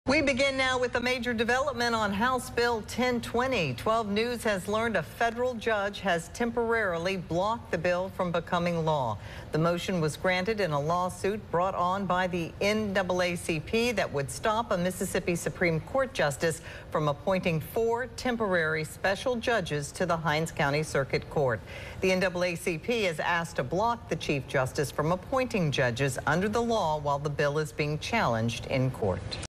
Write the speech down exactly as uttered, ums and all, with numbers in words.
We begin now with a major development on House Bill ten twenty. twelve News has learned a federal judge has temporarily blocked the bill from becoming law. The motion was granted in a lawsuit brought on by the N double A C P that would stop a Mississippi Supreme Court justice from appointing four temporary special judges to the Hinds County Circuit Court. The N double A C P is asked to block the Chief Justice from appointing judges under the law while the bill is being challenged in court.